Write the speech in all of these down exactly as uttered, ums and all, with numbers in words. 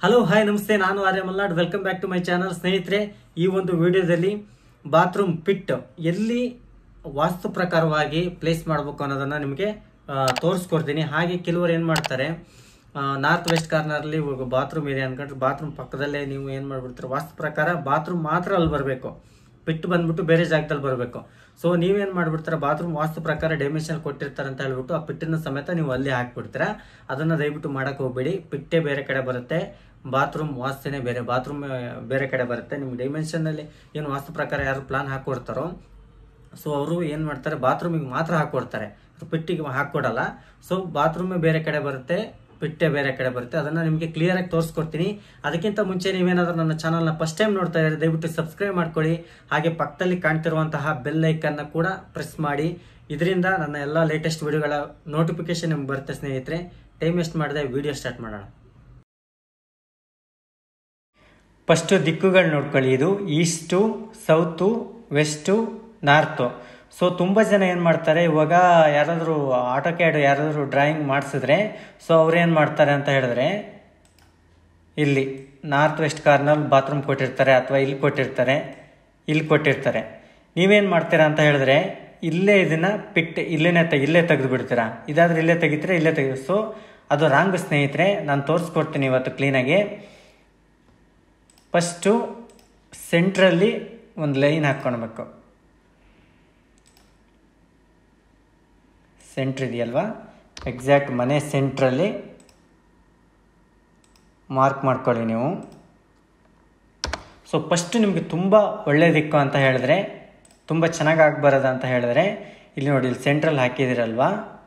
Hello hi ನಮಸ್ತೆ, ನಾನು Arya Malnad. Welcome back to my channel. ಸ್ನೇಹಿತರೆ, ಈ ಒಂದು ವಿಡಿಯೋದಲ್ಲಿ ಬಾತ್ರೂಮ್ ಪಿಟ್ ಎಲ್ಲಿ ವಾಸ್ತು ಪ್ರಕಾರವಾಗಿ ಪ್ಲೇಸ್ ಮಾಡಬೇಕು ಅನ್ನೋದನ್ನ ನಿಮಗೆ ತೋರಿಸ್ಕೊಡ್ತೀನಿ. ಹಾಗೆ ಕೆಲವರು ಏನು ಮಾಡ್ತಾರೆ, ನಾರ್ತ್ ವೆಸ್ಟ್ ಕಾರ್ನರ್ಲಿ ಬಾತ್ರೂಮ್ ಇದೆ ಅನ್ಕೊಂಡ್ರೆ ಬಾತ್ರೂಮ್ ಪಕ್ಕದಲ್ಲೇ ನೀವು ಏನು ಮಾಡ್ಬಿಡ್ತಾರೆ, ವಾಸ್ತು ಪ್ರಕಾರ ಬಾತ್ರೂಮ್ ಮಾತ್ರ ಅಲ್ಲಿ ಬರಬೇಕು, ಪಿಟ್ ಬಂದ್ಬಿಟ್ಟು ಬೇರೆ ಜಾಗದಲ್ಲಿ ಬರಬೇಕು. ಸೊ ನೀವೇನು ಮಾಡ್ಬಿಡ್ತಾರೆ, ಬಾತ್ರೂಮ್ ವಾಸ್ತು ಪ್ರಕಾರ ಡೈಮೆನ್ಷನ್ ಕೊಟ್ಟಿರ್ತಾರೆ ಅಂತ ಹೇಳ್ಬಿಟ್ಟು ಆ ಪಿಟ್ಟಿನ ಸಮೇತ ನೀವು ಅಲ್ಲಿ ಹಾಕ್ಬಿಡ್ತೀರಾ. ಅದನ್ನು ದಯವಿಟ್ಟು ಮಾಡಕ್ಕೆ ಹೋಗ್ಬೇಡಿ. ಪಿಟ್ಟೆ ಬೇರೆ ಕಡೆ ಬರುತ್ತೆ, ಬಾತ್ರೂಮ್ ವಾಸ್ತುನೇ ಬೇರೆ, ಬಾತ್ರೂಮ್ ಬೇರೆ ಕಡೆ ಬರುತ್ತೆ. ನಿಮ್ಗೆ ಡೈಮೆನ್ಷನ್ನಲ್ಲಿ ಏನು ವಾಸ್ತು ಪ್ರಕಾರ ಯಾರು ಪ್ಲಾನ್ ಹಾಕೊಡ್ತಾರೋ ಸೊ ಅವರು ಏನು ಮಾಡ್ತಾರೆ, ಬಾತ್ರೂಮಿಗೆ ಮಾತ್ರ ಹಾಕೊಡ್ತಾರೆ, ಪಿಟ್ಟಿಗೆ ಹಾಕೊಡಲ್ಲ. ಸೊ ಬಾತ್ರೂಮೇ ಬೇರೆ ಕಡೆ ಬರುತ್ತೆ, ಪಿಟ್ಟೆ ಬೇರೆ ಕಡೆ ಬರುತ್ತೆ. ಅದನ್ನು ನಿಮಗೆ ಕ್ಲಿಯರಾಗಿ ತೋರಿಸ್ಕೊಡ್ತೀನಿ. ಅದಕ್ಕಿಂತ ಮುಂಚೆ ನೀವೇನಾದರೂ ನನ್ನ ಚಾನಲ್ನ ಫಸ್ಟ್ ಟೈಮ್ ನೋಡ್ತಾ ಇದ್ದಾರೆ ದಯವಿಟ್ಟು ಸಬ್ಸ್ಕ್ರೈಬ್ ಮಾಡ್ಕೊಳ್ಳಿ. ಹಾಗೆ ಪಕ್ಕದಲ್ಲಿ ಕಾಣ್ತಿರುವಂತಹ ಬೆಲ್ ಐಕನ್ನ ಕೂಡ ಪ್ರೆಸ್ ಮಾಡಿ. ಇದರಿಂದ ನನ್ನ ಎಲ್ಲ ಲೇಟೆಸ್ಟ್ ವಿಡಿಯೋಗಳ ನೋಟಿಫಿಕೇಶನ್ ನಿಮ್ಗೆ ಬರುತ್ತೆ. ಸ್ನೇಹಿತರೆ, ಟೈಮ್ ವೇಸ್ಟ್ ಮಾಡದೆ ವಿಡಿಯೋ ಸ್ಟಾರ್ಟ್ ಮಾಡೋಣ. ಫಸ್ಟು ದಿಕ್ಕುಗಳು ನೋಡ್ಕೊಳ್ಳಿ. ಇದು east, south, west, north. So ತುಂಬ ಜನ ಏನು ಮಾಡ್ತಾರೆ, ಇವಾಗ ಯಾರಾದರೂ ಆಟೋ ಕ್ಯಾಡ್ ಯಾರಾದರೂ ಡ್ರಾಯಿಂಗ್ ಮಾಡಿಸಿದ್ರೆ ಸೊ ಅವ್ರು ಏನು ಮಾಡ್ತಾರೆ ಅಂತ ಹೇಳಿದ್ರೆ, ಇಲ್ಲಿ ನಾರ್ತ್ ವೆಸ್ಟ್ ಕಾರ್ನರ್ ಬಾತ್ರೂಮ್ ಕೊಟ್ಟಿರ್ತಾರೆ, ಅಥವಾ ಇಲ್ಲಿ ಕೊಟ್ಟಿರ್ತಾರೆ, ಇಲ್ಲಿ ಕೊಟ್ಟಿರ್ತಾರೆ. ನೀವೇನು ಮಾಡ್ತೀರಾ ಅಂತ ಹೇಳಿದ್ರೆ, ಇಲ್ಲೇ ಇದನ್ನು ಪಿಟ್ ಇಲ್ಲೇನೆ ತೆ ಇಲ್ಲೇ ತೆಗೆದು ಬಿಡ್ತೀರಾ. ಇದಾದರೆ ಇಲ್ಲೇ ತೆಗಿತೀರಾ, ಇಲ್ಲೇ ತೆಗೆದು. ಸೊ ಅದು ರಾಂಗ್ ಸ್ನೇಹಿತರೆ. ನಾನು ತೋರಿಸ್ಕೊಡ್ತೀನಿ ಇವತ್ತು ಕ್ಲೀನಾಗಿ. ಫಸ್ಟು ಸೆಂಟ್ರಲ್ಲಿ ಒಂದು ಲೈನ್ ಹಾಕ್ಕೊಳ್ಬೇಕು. ಸೆಂಟ್ರ್ ಇದೆಯಲ್ವಾ, ಎಕ್ಸಾಕ್ಟ್ ಮನೆ ಸೆಂಟ್ರಲ್ಲಿ ಮಾರ್ಕ್ ಮಾಡ್ಕೊಳ್ಳಿ ನೀವು. ಸೊ ಫಸ್ಟು ನಿಮಗೆ ತುಂಬ ಒಳ್ಳೆ ದಿಕ್ಕು ಅಂತ ಹೇಳಿದ್ರೆ, ತುಂಬ ಚೆನ್ನಾಗಿ ಆಗಬಾರದು ಅಂತ ಹೇಳಿದ್ರೆ, ಇಲ್ಲಿ ನೋಡಿ, ಇಲ್ಲಿ ಸೆಂಟ್ರಲ್ಲಿ ಹಾಕಿದಿರಲ್ವಾ,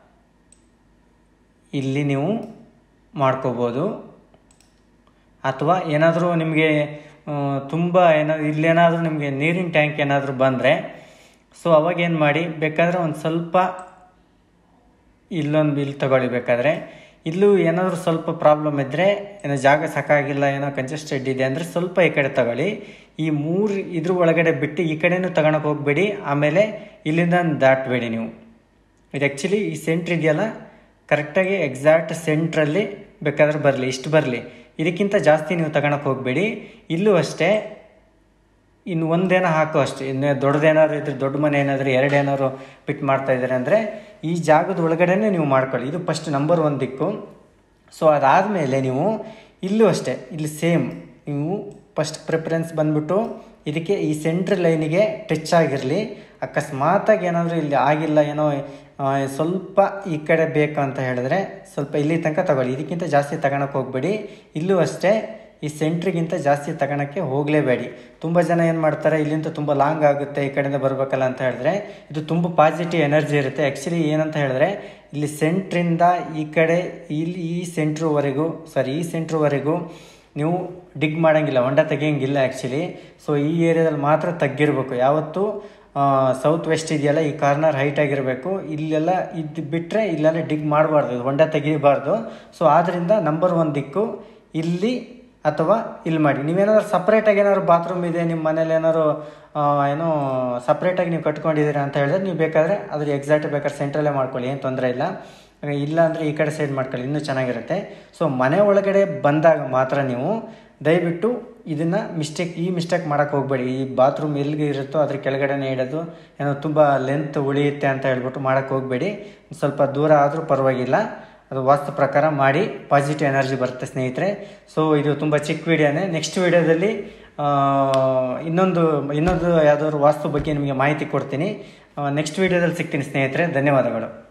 ಇಲ್ಲಿ ನೀವು ಮಾಡ್ಕೋಬೋದು. ಅಥವಾ ಏನಾದರೂ ನಿಮಗೆ ತುಂಬ ಏನಾದರೂ ಇಲ್ಲೇನಾದರೂ ನಿಮಗೆ ನೀರಿನ ಟ್ಯಾಂಕ್ ಏನಾದರೂ ಬಂದರೆ ಸೊ ಅವಾಗ ಏನು ಮಾಡಿ, ಬೇಕಾದರೆ ಒಂದು ಸ್ವಲ್ಪ ಇಲ್ಲೊಂದು ಇಲ್ಲಿ ತಗೊಳ್ಳಿ. ಬೇಕಾದರೆ ಇಲ್ಲೂ ಏನಾದರೂ ಸ್ವಲ್ಪ ಪ್ರಾಬ್ಲಮ್ ಇದ್ದರೆ, ಏನೋ ಜಾಗ ಸಾಕಾಗಿಲ್ಲ, ಏನೋ ಕಂಜೆಸ್ಟೆಡ್ ಇದೆ ಅಂದರೆ ಸ್ವಲ್ಪ ಈ ಕಡೆ ತಗೊಳ್ಳಿ. ಈ ಮೂರು ಇದ್ರ ಒಳಗಡೆ ಬಿಟ್ಟು ಈ ಕಡೆನೂ ತಗೊಳಕ್ಕೆ ಹೋಗಬೇಡಿ. ಆಮೇಲೆ ಇಲ್ಲಿಂದ ದಾಟಬೇಡಿ ನೀವು. ಇದು ಆ್ಯಕ್ಚುಲಿ ಈ ಸೆಂಟ್ರ್ ಇದೆಯಲ್ಲ, ಕರೆಕ್ಟಾಗಿ ಎಕ್ಸಾಕ್ಟ್ ಸೆಂಟ್ರಲ್ಲಿ ಬೇಕಾದ್ರೆ ಬರಲಿ, ಇಷ್ಟು ಬರಲಿ. ಇದಕ್ಕಿಂತ ಜಾಸ್ತಿ ನೀವು ತಗೊಳಕ್ಕೆ ಹೋಗಬೇಡಿ. ಇಲ್ಲೂ ಅಷ್ಟೇ, ಇನ್ನು ಒಂದೇನೋ ಹಾಕೋ ಅಷ್ಟೇ. ಇನ್ನು ದೊಡ್ಡದೇನಾದ್ರು ಇದ್ರೆ, ದೊಡ್ಡ ಮನೆ ಏನಾದರೂ ಎರಡೇನಾದ್ರು ಪಿಟ್ ಮಾಡ್ತಾ ಇದ್ದಾರೆ ಅಂದರೆ ಈ ಜಾಗದ ಒಳಗಡೆನೇ ನೀವು ಮಾಡ್ಕೊಳ್ಳಿ. ಇದು ಫಸ್ಟ್ ನಂಬರ್ ಒನ್ ದಿಕ್ಕು. ಸೊ ಅದಾದಮೇಲೆ ನೀವು ಇಲ್ಲೂ ಅಷ್ಟೇ, ಇಲ್ಲಿ ಸೇಮ್ ನೀವು ಫಸ್ಟ್ ಪ್ರಿಫರೆನ್ಸ್ ಬಂದ್ಬಿಟ್ಟು ಇದಕ್ಕೆ ಈ ಸೆಂಟ್ರ್ ಲೈನಿಗೆ ಟಚ್ ಆಗಿರಲಿ. ಅಕಸ್ಮಾತಾಗಿ ಏನಾದರೂ ಇಲ್ಲಿ ಆಗಿಲ್ಲ, ಏನೋ ಸ್ವಲ್ಪ ಈ ಕಡೆ ಬೇಕು ಅಂತ ಹೇಳಿದ್ರೆ ಸ್ವಲ್ಪ ಇಲ್ಲಿ ತನಕ ತಗೊಳ್ಳಿ. ಇದಕ್ಕಿಂತ ಜಾಸ್ತಿ ತಗೊಳಕ್ಕೆ ಹೋಗಬೇಡಿ. ಇಲ್ಲೂ ಅಷ್ಟೇ, ಈ ಸೆಂಟ್ರಿಗಿಂತ ಜಾಸ್ತಿ ತಗೊಳಕ್ಕೆ ಹೋಗಲೇಬೇಡಿ. ತುಂಬ ಜನ ಏನು ಮಾಡ್ತಾರೆ, ಇಲ್ಲಿಂದ ತುಂಬ ಲಾಂಗ್ ಆಗುತ್ತೆ, ಈ ಕಡೆಯಿಂದ ಬರಬೇಕಲ್ಲ ಅಂತ ಹೇಳಿದ್ರೆ, ಇದು ತುಂಬ ಪಾಸಿಟಿವ್ ಎನರ್ಜಿ ಇರುತ್ತೆ. ಆ್ಯಕ್ಚುಲಿ ಏನಂತ ಹೇಳಿದ್ರೆ, ಇಲ್ಲಿ ಸೆಂಟ್ರಿಂದ ಈ ಕಡೆ ಇಲ್ಲಿ ಈ ಸೆಂಟ್ರ್ವರೆಗೂ ಸಾರಿ ಈ ಸೆಂಟ್ರ್ವರೆಗೂ ನೀವು ಡಿಗ್ ಮಾಡೋಂಗಿಲ್ಲ, ಹೊಂಡ ತೆಗಿಯೋಂಗಿಲ್ಲ ಆ್ಯಕ್ಚುಲಿ. ಸೊ ಈ ಏರಿಯಾದಲ್ಲಿ ಮಾತ್ರ ತಗ್ಗಿರಬೇಕು. ಯಾವತ್ತೂ ಸೌತ್ ವೆಸ್ಟ್ ಇದೆಯಲ್ಲ, ಈ ಕಾರ್ನರ್ ಹೈಟ್ ಆಗಿರಬೇಕು. ಇಲ್ಲೆಲ್ಲ ಇದು ಬಿಟ್ಟರೆ ಇಲ್ಲೆಲ್ಲ ಡಿಗ್ ಮಾಡಬಾರ್ದು, ಹೊಂಡ ತೆಗಿಬಾರ್ದು. ಸೊ ಆದ್ದರಿಂದ ನಂಬರ್ ಒನ್ ದಿಕ್ಕು ಇಲ್ಲಿ ಅಥವಾ ಇಲ್ಲಿ ಮಾಡಿ. ನೀವೇನಾದ್ರು ಸಪ್ರೇಟಾಗಿ ಏನಾದ್ರು ಬಾತ್ರೂಮ್ ಇದೆ ನಿಮ್ಮ ಮನೇಲಿ, ಏನಾದ್ರು ಏನೋ ಸಪ್ರೇಟಾಗಿ ನೀವು ಕಟ್ಕೊಂಡಿದ್ದೀರಾ ಅಂತ ಹೇಳಿದ್ರೆ ನೀವು ಬೇಕಾದರೆ ಅದ್ರ ಎಕ್ಸಾಕ್ಟ್ ಬೇಕಾದ್ರೆ ಸೆಂಟ್ರಲ್ಲೇ ಮಾಡ್ಕೊಳ್ಳಿ, ಏನು ತೊಂದರೆ ಇಲ್ಲ. ಇಲ್ಲ ಅಂದರೆ ಈ ಕಡೆ ಸೈಡ್ ಮಾಡ್ಕೊಳ್ಳಿ, ಇನ್ನೂ ಚೆನ್ನಾಗಿರುತ್ತೆ. ಸೊ ಮನೆ ಒಳಗಡೆ ಬಂದಾಗ ಮಾತ್ರ ನೀವು ದಯವಿಟ್ಟು ಇದನ್ನು ಮಿಸ್ಟೇಕ್ ಈ ಮಿಸ್ಟೇಕ್ ಮಾಡೋಕ್ಕೆ ಹೋಗಬೇಡಿ. ಈ ಬಾತ್ರೂಮ್ ಎಲ್ಲಿಗೆ ಇರುತ್ತೋ ಅದ್ರ ಕೆಳಗಡೆನೇ ಇಡೋದು, ಏನೋ ತುಂಬ ಲೆಂತ್ ಉಳಿಯುತ್ತೆ ಅಂತ ಹೇಳ್ಬಿಟ್ಟು ಮಾಡೋಕ್ಕೆ ಹೋಗಬೇಡಿ. ಸ್ವಲ್ಪ ದೂರ ಆದರೂ ಪರವಾಗಿಲ್ಲ, ಅದು ವಾಸ್ತು ಪ್ರಕಾರ ಮಾಡಿ, ಪಾಸಿಟಿವ್ ಎನರ್ಜಿ ಬರುತ್ತೆ ಸ್ನೇಹಿತರೆ. ಸೊ ಇದು ತುಂಬ ಚಿಕ್ಕ ವಿಡಿಯೋನೇ. ನೆಕ್ಸ್ಟ್ ವಿಡಿಯೋದಲ್ಲಿ ಇನ್ನೊಂದು ಇನ್ನೊಂದು ಯಾವುದಾದ್ರು ವಾಸ್ತು ಬಗ್ಗೆ ನಿಮಗೆ ಮಾಹಿತಿ ಕೊಡ್ತೀನಿ. ನೆಕ್ಸ್ಟ್ ವಿಡಿಯೋದಲ್ಲಿ ಸಿಗ್ತೀನಿ ಸ್ನೇಹಿತರೆ. ಧನ್ಯವಾದಗಳು.